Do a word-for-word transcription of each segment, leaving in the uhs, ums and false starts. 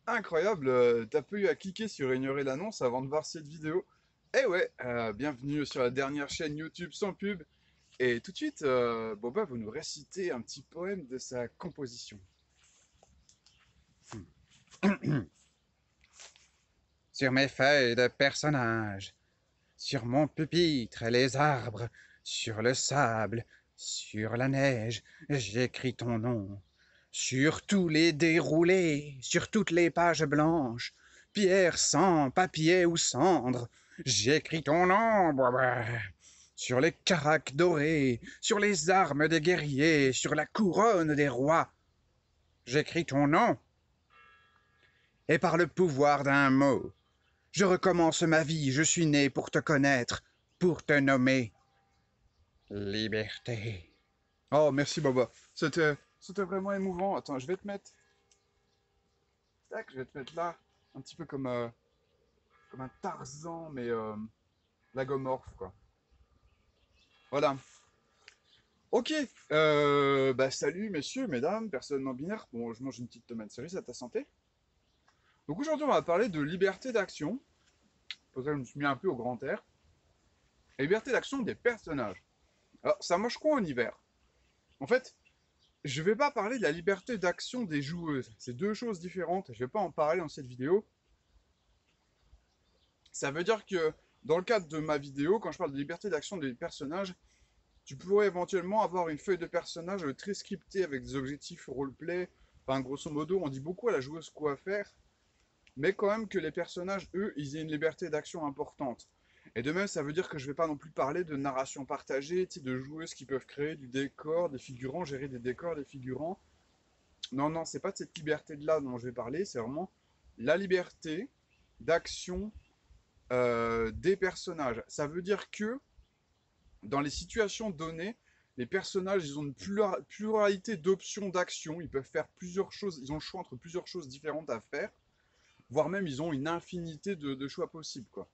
Incroyable, euh, t'as pas eu à cliquer sur ignorer l'annonce avant de voir cette vidéo. Eh ouais, euh, bienvenue sur la dernière chaîne YouTube sans pub. Et tout de suite, euh, Boba va nous réciter un petit poème de sa composition. Sur mes feuilles de personnages, sur mon pupitre, les arbres, sur le sable, sur la neige, j'écris ton nom. Sur tous les déroulés, sur toutes les pages blanches, pierre, sang, papier ou cendre, j'écris ton nom. Sur les caracs dorés, sur les armes des guerriers, sur la couronne des rois, j'écris ton nom. Et par le pouvoir d'un mot, je recommence ma vie, je suis né pour te connaître, pour te nommer Liberté. Oh, merci Boba. C'était, c'était vraiment émouvant. Attends, je vais te mettre, tac, je vais te mettre là, un petit peu comme, euh, comme un Tarzan, mais euh, lagomorphe, quoi. Voilà. Ok, euh, bah salut messieurs, mesdames, personnes non binaires. Bon, je mange une petite tomate cerise à ta santé. Donc aujourd'hui, on va parler de liberté d'action. Pour ça, je me suis mis un peu au grand air. Et liberté d'action des personnages. Alors, ça marche quoi en hiver? En fait, je vais pas parler de la liberté d'action des joueuses. C'est deux choses différentes. Je vais pas en parler dans cette vidéo. Ça veut dire que dans le cadre de ma vidéo, quand je parle de liberté d'action des personnages, tu pourrais éventuellement avoir une feuille de personnage très scriptée avec des objectifs roleplay. Enfin, grosso modo, on dit beaucoup à la joueuse quoi faire, mais quand même que les personnages, eux, ils aient une liberté d'action importante. Et de même, ça veut dire que je vais pas non plus parler de narration partagée, de joueuses qui peuvent créer du décor, des figurants, gérer des décors, des figurants. Non, non, c'est pas de cette liberté-là dont je vais parler, c'est vraiment la liberté d'action euh, des personnages. Ça veut dire que dans les situations données, les personnages, ils ont une pluralité d'options d'action, ils peuvent faire plusieurs choses, ils ont le choix entre plusieurs choses différentes à faire, voire même ils ont une infinité de, de choix possibles, quoi.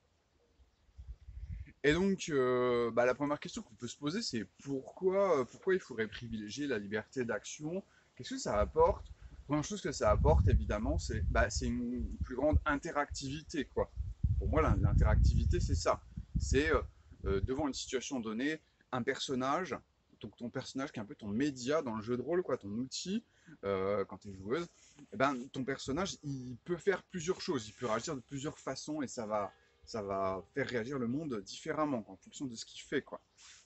Et donc, euh, bah, la première question qu'on peut se poser, c'est pourquoi, pourquoi il faudrait privilégier la liberté d'action? Qu'est-ce que ça apporte? La première chose que ça apporte, évidemment, c'est bah, une plus grande interactivité, quoi. Pour moi, l'interactivité, c'est ça. C'est euh, euh, devant une situation donnée, un personnage, donc ton personnage qui est un peu ton média dans le jeu de rôle, quoi, ton outil, euh, quand tu es joueuse, eh ben, ton personnage, il peut faire plusieurs choses, il peut réagir de plusieurs façons et ça va, ça va faire réagir le monde différemment, quoi, en fonction de ce qu'il fait, quoi.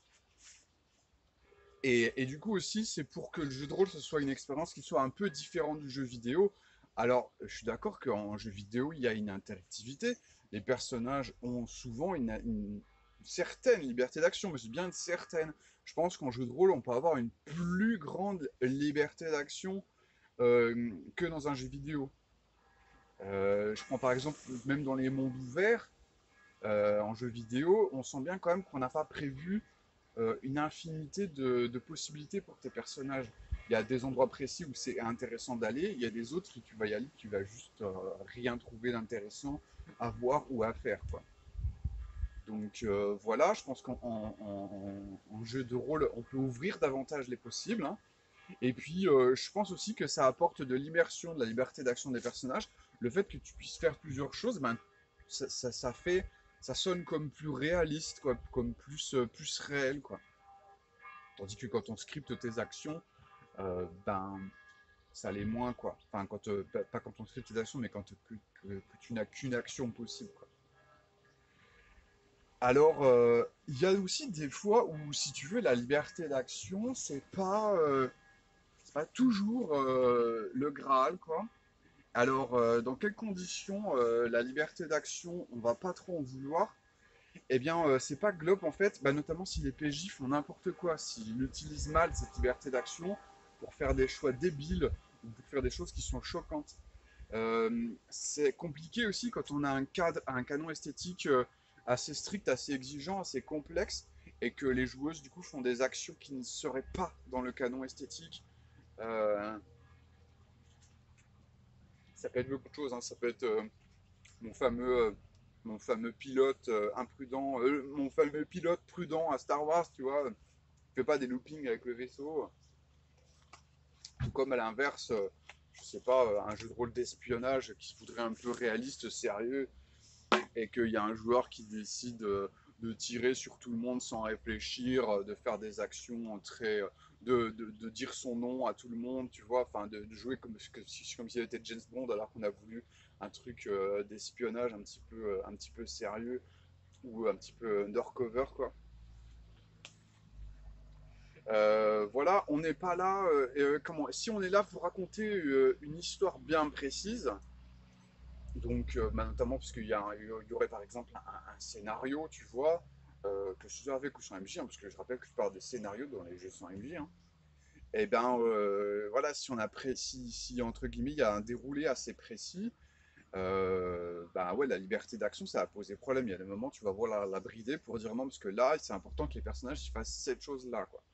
Et, et du coup aussi, c'est pour que le jeu de rôle, ce soit une expérience qui soit un peu différente du jeu vidéo. Alors, je suis d'accord qu'en jeu vidéo, il y a une interactivité. Les personnages ont souvent une, une certaine liberté d'action, mais c'est bien une certaine. Je pense qu'en jeu de rôle, on peut avoir une plus grande liberté d'action euh, que dans un jeu vidéo. Euh, je prends par exemple, même dans les mondes ouverts, euh, en jeu vidéo, on sent bien quand même qu'on n'a pas prévu euh, une infinité de, de possibilités pour tes personnages. Il y a des endroits précis où c'est intéressant d'aller, il y a des autres où tu vas y aller, tu vas juste euh, rien trouver d'intéressant à voir ou à faire, quoi. Donc euh, voilà, je pense qu'en en, en, en jeu de rôle, on peut ouvrir davantage les possibles, hein. Et puis, euh, je pense aussi que ça apporte de l'immersion, de la liberté d'action des personnages. Le fait que tu puisses faire plusieurs choses, ben, ça, ça, ça fait, ça sonne comme plus réaliste, quoi, comme plus, euh, plus réel, quoi. Tandis que quand on scripte tes actions, euh, ben, ça l'est moins, quoi. Enfin, quand, euh, pas, pas quand on scripte tes actions, mais quand que, que, que tu n'as qu'une action possible, quoi. Alors, euh, il y a aussi des fois où, si tu veux, la liberté d'action, c'est pas, euh, c'est pas toujours euh, le Graal, quoi. Alors, euh, dans quelles conditions euh, la liberté d'action, on va pas trop en vouloir? Eh bien, euh, c'est pas globe en fait, bah, notamment si les P J font n'importe quoi, s'ils utilisent mal cette liberté d'action pour faire des choix débiles ou pour faire des choses qui sont choquantes. Euh, c'est compliqué aussi quand on a un cadre, un canon esthétique euh, assez strict, assez exigeant, assez complexe, et que les joueuses du coup font des actions qui ne seraient pas dans le canon esthétique. Euh, ça peut être beaucoup de choses, hein. Ça peut être euh, mon fameux, euh, mon fameux pilote euh, imprudent, euh, mon fameux pilote prudent à Star Wars, tu vois, fait pas des loopings avec le vaisseau. Tout comme à l'inverse, euh, je sais pas, euh, un jeu de rôle d'espionnage qui se voudrait un peu réaliste, sérieux, et qu'il y a un joueur qui décide euh, de tirer sur tout le monde sans réfléchir, euh, de faire des actions très, euh, de, de, de dire son nom à tout le monde, tu vois, enfin de, de jouer comme, comme, si- comme s'il était James Bond alors qu'on a voulu un truc euh, d'espionnage un petit peu, euh, un petit peu sérieux ou un petit peu undercover, quoi. Euh, voilà, on n'est pas là. Euh, euh, comment, si on est là pour raconter euh, une histoire bien précise, donc euh, bah, notamment parce qu'il y, a un- il y aurait par exemple un, un scénario, tu vois, euh, que ce soit avec ou sans M J, hein, parce que je rappelle que je parle des scénarios dans les jeux sans M J. Hein. Et ben euh, voilà, si on apprécie, si entre guillemets il y a un déroulé assez précis, euh, bah ouais, la liberté d'action, ça a posé problème. Il y a des moments, tu vas voir la, la brider pour dire non, parce que là, c'est important que les personnages ils fassent cette chose-là, quoi.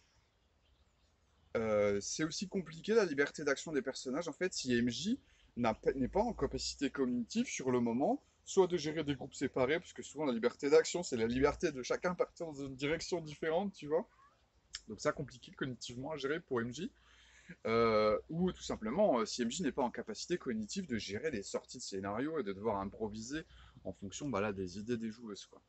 Euh, c'est aussi compliqué la liberté d'action des personnages en fait si M J n'a pas- n'est pas en capacité cognitive sur le moment, soit de gérer des groupes séparés, parce que souvent la liberté d'action c'est la liberté de chacun partir dans une direction différente, tu vois. Donc ça compliqué cognitivement à gérer pour M J. Euh, ou tout simplement euh, si M J n'est pas en capacité cognitive de gérer les sorties de scénario et de devoir improviser en fonction bah, là, des idées des joueuses, quoi.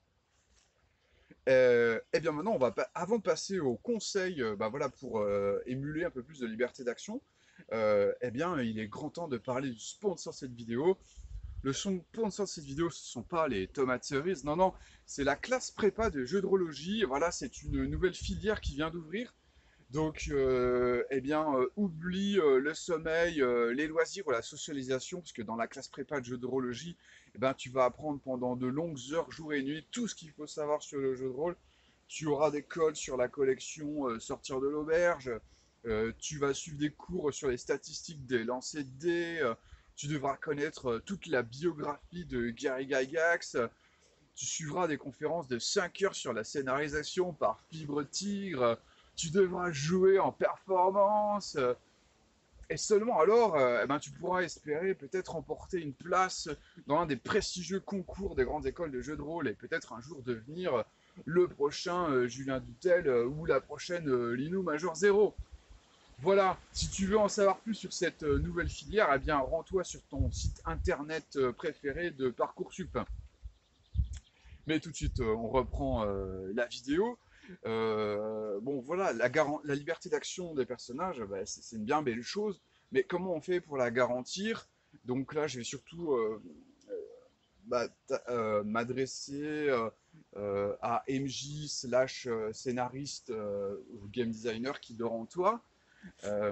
Euh, et bien maintenant, on va pa- avant de passer au conseil, euh, bah voilà, pour euh, émuler un peu plus de liberté d'action, euh, eh bien, il est grand temps de parler du sponsor de cette vidéo. Le sponsor de cette vidéo, ce ne sont pas les tomates cerises, non, non, c'est la classe prépa de jeux de drôlologie. Voilà, c'est une nouvelle filière qui vient d'ouvrir. Donc, euh, eh bien, euh, oublie euh, le sommeil, euh, les loisirs ou la socialisation, parce que dans la classe prépa de jeu de rôlegie, eh ben, tu vas apprendre pendant de longues heures, jour et nuit, tout ce qu'il faut savoir sur le jeu de rôle. Tu auras des codes sur la collection euh, Sortir de l'auberge, euh, tu vas suivre des cours sur les statistiques des lancers de dés, euh, tu devras connaître euh, toute la biographie de Gary Gygax, euh, tu suivras des conférences de cinq heures sur la scénarisation par Fibre Tigre. Tu devras jouer en performance. Et seulement alors, euh, eh ben, tu pourras espérer peut-être remporter une place dans un des prestigieux concours des grandes écoles de jeux de rôle et peut-être un jour devenir le prochain euh, Julien Dutel euh, ou la prochaine euh, Linou Major Zéro. Voilà, si tu veux en savoir plus sur cette euh, nouvelle filière, eh bien rends-toi sur ton site internet euh, préféré de Parcoursup. Mais tout de suite, euh, on reprend euh, la vidéo. Euh, bon, voilà, la, la liberté d'action des personnages, bah, c'est une bien belle chose. Mais comment on fait pour la garantir? Donc là, je vais surtout euh, bah, euh, m'adresser euh, euh, à M J slash euh, scénariste euh, ou game designer qui dort en toi. Euh,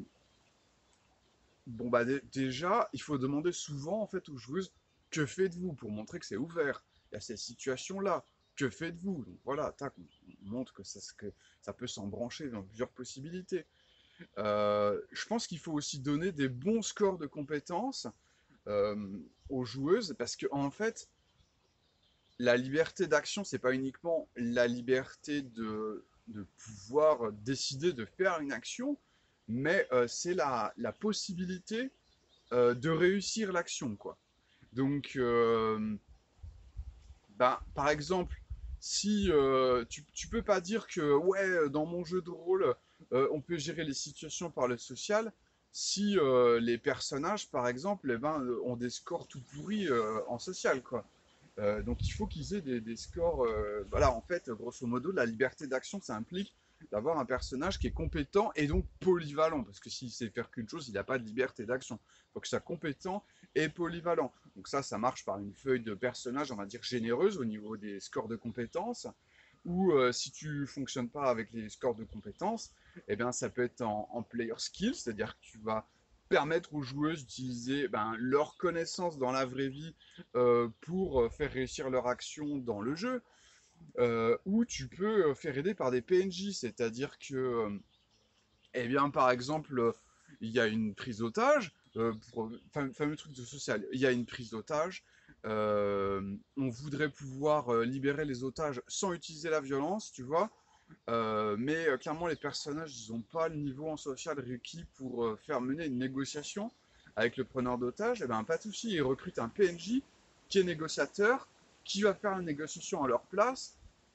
bon, bah déjà, il faut demander souvent en fait aux joueuses que faites-vous pour montrer que c'est ouvert. Il y a ces situations-là. Que faites-vous? Donc voilà, tac, on montre que ça, que ça peut s'embrancher dans plusieurs possibilités. Euh, je pense qu'il faut aussi donner des bons scores de compétences euh, aux joueuses parce que en fait, la liberté d'action, c'est pas uniquement la liberté de, de pouvoir décider de faire une action, mais euh, c'est la, la possibilité euh, de réussir l'action, quoi. Donc, euh, ben, par exemple, si euh, tu, tu peux pas dire que ouais, dans mon jeu de rôle, euh, on peut gérer les situations par le social, si euh, les personnages, par exemple, eh ben, euh, ont des scores tout pourris euh, en social, quoi. Euh, donc il faut qu'ils aient des, des scores. Euh, voilà, en fait, grosso modo, la liberté d'action, ça implique d'avoir un personnage qui est compétent et donc polyvalent. Parce que s'il sait faire qu'une chose, il n'a pas de liberté d'action. Il faut que ça soit compétent et polyvalent. Donc ça, ça marche par une feuille de personnage, on va dire, généreuse au niveau des scores de compétences. Ou euh, si tu fonctionnes pas avec les scores de compétences, eh bien ça peut être en, en player skill, c'est-à-dire que tu vas permettre aux joueuses d'utiliser ben, leur connaissance dans la vraie vie euh, pour faire réussir leur action dans le jeu, euh, ou tu peux faire aider par des P N J, c'est-à-dire que, euh, eh bien, par exemple, il y a une prise d'otage, euh, pour, fameux, fameux truc de social, il y a une prise d'otage, euh, on voudrait pouvoir euh, libérer les otages sans utiliser la violence, tu vois, euh, mais euh, clairement, les personnages, ils n'ont pas le niveau en social requis pour euh, faire mener une négociation avec le preneur d'otage. Et ben, pas de souci, ils recrutent un P N J qui est négociateur, qui va faire une négociation à leur place,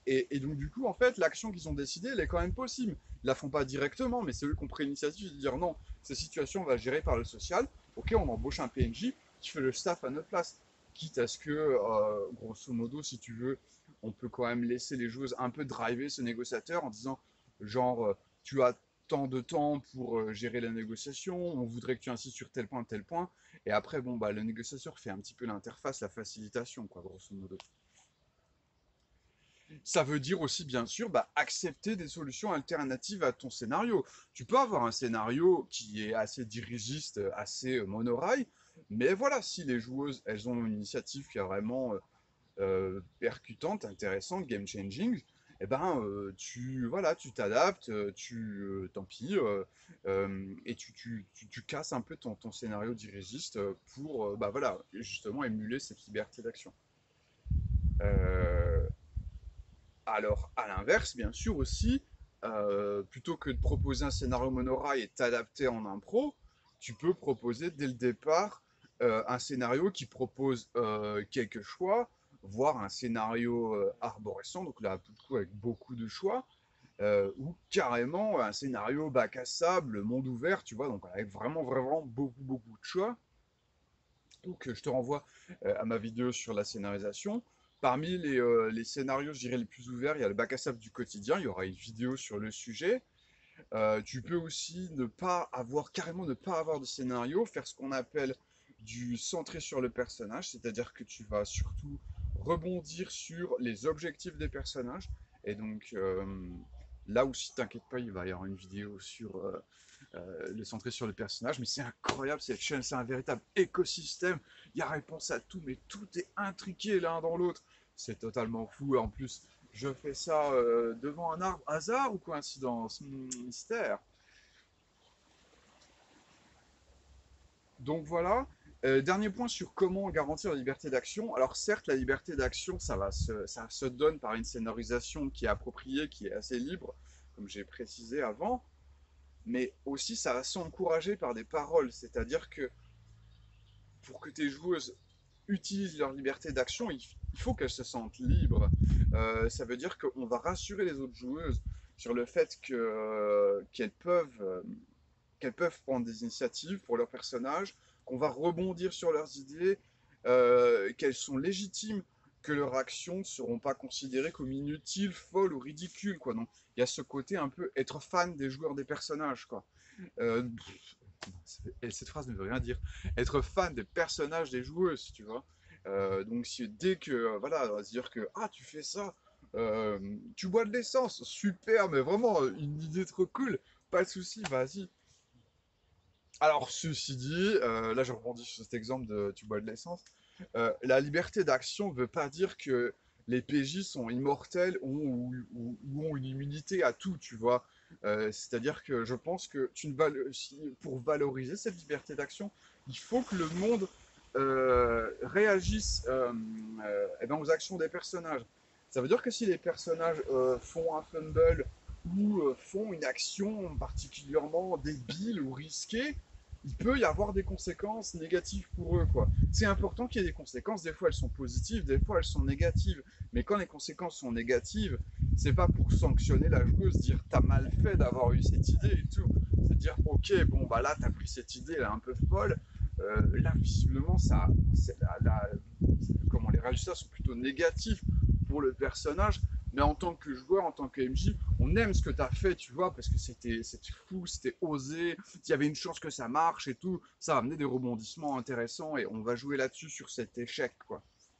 Et, et donc, du coup, en fait, l'action qu'ils ont décidée, elle est quand même possible. Ils la font pas directement, mais c'est eux qui ont pris l'initiative de dire non, ces situations, on va gérer par le social. Ok, on embauche un P N J qui fait le staff à notre place. Quitte à ce que, euh, grosso modo, si tu veux, on peut quand même laisser les joueuses un peu driver ce négociateur en disant, genre, euh, tu as tant de temps pour euh, gérer la négociation, on voudrait que tu insistes sur tel point, tel point. Et après, bon, bah, le négociateur fait un petit peu l'interface, la facilitation, quoi, grosso modo. Ça veut dire aussi, bien sûr, bah, accepter des solutions alternatives à ton scénario. Tu peux avoir un scénario qui est assez dirigiste, assez euh, monorail, mais voilà, si les joueuses, elles ont une initiative qui est vraiment euh, euh, percutante, intéressante, game changing, eh ben, euh, tu voilà, tu t'adaptes, euh, tu, euh, tant pis, euh, euh, et tu, tu, tu, tu casses un peu ton, ton scénario dirigiste pour, euh, bah voilà, justement émuler cette liberté d'action. Euh, alors, à l'inverse, bien sûr aussi, euh, plutôt que de proposer un scénario monorail et t'adapter en impro, tu peux proposer dès le départ euh, un scénario qui propose euh, quelques choix, voire un scénario euh, arborescent, donc là, du coup, avec beaucoup de choix, euh, ou carrément un scénario bac à sable, monde ouvert, tu vois, donc avec vraiment, vraiment beaucoup, beaucoup de choix. Donc, je te renvoie euh, à ma vidéo sur la scénarisation. Parmi les, euh, les scénarios, je dirais, les plus ouverts, il y a le bac à sable du quotidien. Il y aura une vidéo sur le sujet. Euh, tu peux aussi ne pas avoir, carrément ne pas avoir de scénario, faire ce qu'on appelle du centré sur le personnage, c'est-à-dire que tu vas surtout rebondir sur les objectifs des personnages. Et donc, euh, là aussi, t'inquiète pas, il va y avoir une vidéo sur euh, euh, le centré sur le personnage, mais c'est incroyable cette chaîne, c'est un véritable écosystème, il y a réponse à tout, mais tout est intriqué l'un dans l'autre, c'est totalement fou, et en plus, je fais ça euh, devant un arbre, hasard ou coïncidence? Hmm, mystère. Donc voilà. Euh, dernier point sur comment garantir la liberté d'action. Alors certes, la liberté d'action, ça, va se, ça se donne par une scénarisation qui est appropriée, qui est assez libre, comme j'ai précisé avant, mais aussi ça va s'encourager par des paroles, c'est-à-dire que pour que tes joueuses utilisent leur liberté d'action, il, il faut qu'elles se sentent libres. Euh, ça veut dire qu'on va rassurer les autres joueuses sur le fait que, euh, qu'elles peuvent, euh, qu'elles peuvent prendre des initiatives pour leur personnage, qu'on va rebondir sur leurs idées, euh, qu'elles sont légitimes, que leurs actions ne seront pas considérées comme inutiles, folles ou ridicules, quoi. Donc, il y a ce côté un peu être fan des joueurs des personnages, quoi. Euh, et cette phrase ne veut rien dire. Être fan des personnages des joueuses, tu vois. Euh, donc si, dès que, euh, voilà, on va se dire que, ah, tu fais ça, euh, tu bois de l'essence, super, mais vraiment, euh, une idée trop cool, pas de souci, vas-y. Alors, ceci dit, euh, là je rebondis sur cet exemple de tu bois de l'essence, euh, la liberté d'action ne veut pas dire que les P J sont immortels ou, ou- ou ont une immunité à tout, tu vois. Euh, c'est-à-dire que je pense que tu ne valo- si- pour valoriser cette liberté d'action, il faut que le monde euh, réagisse euh, euh, eh ben, aux actions des personnages. Ça veut dire que si les personnages euh, font un fumble ou euh, font une action particulièrement débile ou risquée, il peut y avoir des conséquences négatives pour eux, quoi. C'est important qu'il y ait des conséquences, des fois elles sont positives, des fois elles sont négatives, mais quand les conséquences sont négatives, c'est pas pour sanctionner la joueuse, dire t'as mal fait d'avoir eu cette idée et tout, c'est dire ok, bon bah là t'as pris cette idée, elle est un peu folle, euh, là visiblement ça, la, la, comment les résultats sont plutôt négatifs pour le personnage, mais en tant que joueur, en tant que M J, on aime ce que tu as fait, tu vois, parce que c'était fou, c'était osé, il y avait une chance que ça marche et tout, ça a amené des rebondissements intéressants et on va jouer là-dessus sur cet échec, quoi.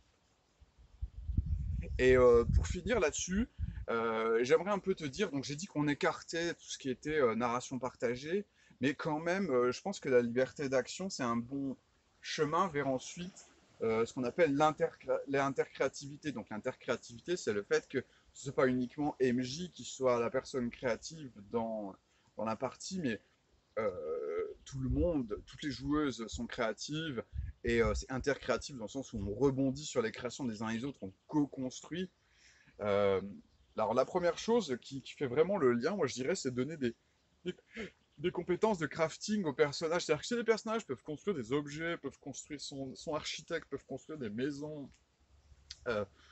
Et euh, pour finir là-dessus, euh, j'aimerais un peu te dire, donc j'ai dit qu'on écartait tout ce qui était euh, narration partagée, mais quand même, euh, je pense que la liberté d'action, c'est un bon chemin vers ensuite euh, ce qu'on appelle l'intercréativité. Donc l'intercréativité, c'est le fait que ce n'est pas uniquement M J qui soit la personne créative dans, dans la partie, mais euh, tout le monde, toutes les joueuses sont créatives et euh, c'est intercréatif dans le sens où on rebondit sur les créations des uns et des autres, on co-construit. Euh, alors la première chose qui, qui, fait vraiment le lien, moi je dirais, c'est donner des, des, des, compétences de crafting aux personnages. C'est-à-dire que si les personnages peuvent construire des objets, peuvent construire son, son architecte, peuvent construire des maisons, euh,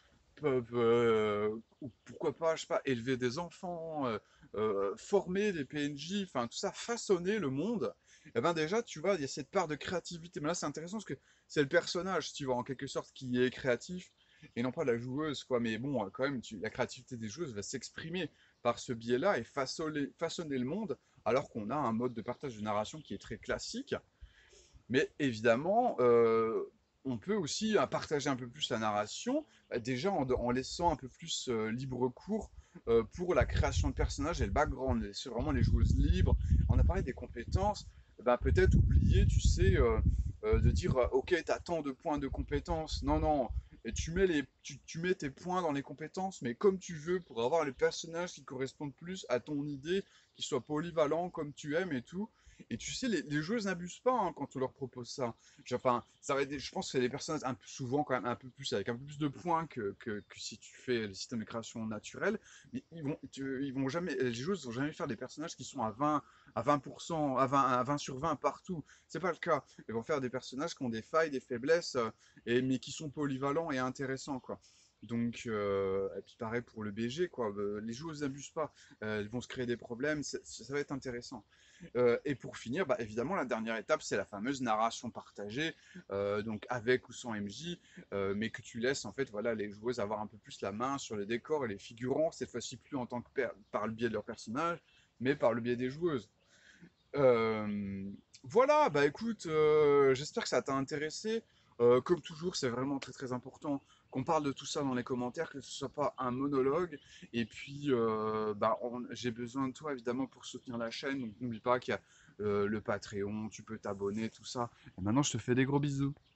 peuvent, euh, ou pourquoi pas, je sais pas, élever des enfants, euh, euh, former des P N J, enfin tout ça, façonner le monde. Et ben déjà, tu vois, il y a cette part de créativité. Mais là, c'est intéressant parce que c'est le personnage, tu vois, en quelque sorte, qui est créatif et non pas la joueuse, quoi. Mais bon, quand même, tu- la créativité des joueuses va s'exprimer par ce biais-là et façonner, façonner le monde, alors qu'on a un mode de partage de narration qui est très classique. Mais évidemment, euh, on peut aussi euh, partager un peu plus la narration, bah, déjà en, en laissant un peu plus euh, libre cours euh, pour la création de personnages et le background, laisser vraiment les joueuses libres. On a parlé des compétences, bah, peut-être oublier, tu sais, euh, euh, de dire, euh, ok, tu as tant de points de compétences. Non, non, et tu mets, les, tu, tu mets tes points dans les compétences, mais comme tu veux, pour avoir les personnages qui correspondent plus à ton idée, qui soient polyvalents comme tu aimes et tout. Et tu sais, les, les joueuses n'abusent pas hein, quand on leur propose ça. Genre, Enfin, ça va être des- je pense que c'est des personnages un peu, souvent quand même un peu plus avec un peu plus de points que, que, que si tu fais le système de création naturel. Mais ils vont, tu- ils vont jamais, les joueuses vont jamais faire des personnages qui sont à vingt, à vingt pour cent, à vingt, à vingt sur vingt partout. C'est pas le cas. Ils vont faire des personnages qui ont des failles, des faiblesses, euh, et, mais qui sont polyvalents et intéressants, quoi. Donc, euh, et puis pareil pour le B G, quoi. Euh, Les joueuses n'abusent pas. Euh, elles vont se créer des problèmes. c'est- Ça va être intéressant. Euh, et pour finir, bah, évidemment, la dernière étape, c'est la fameuse narration partagée, euh, donc avec ou sans M J, euh, mais que tu laisses en fait, voilà, les joueuses avoir un peu plus la main sur les décors et les figurants, cette fois-ci plus en tant que per- par le biais de leur personnage, mais par le biais des joueuses. Euh, voilà, bah écoute, euh, j'espère que ça t'a intéressé. Euh, comme toujours, c'est vraiment très très important qu'on parle de tout ça dans les commentaires, que ce soit pas un monologue. Et puis, euh, bah, on- j'ai besoin de toi évidemment pour soutenir la chaîne. Donc n'oublie pas qu'il y a euh, le Patreon, tu peux t'abonner, tout ça. Et maintenant, je te fais des gros bisous.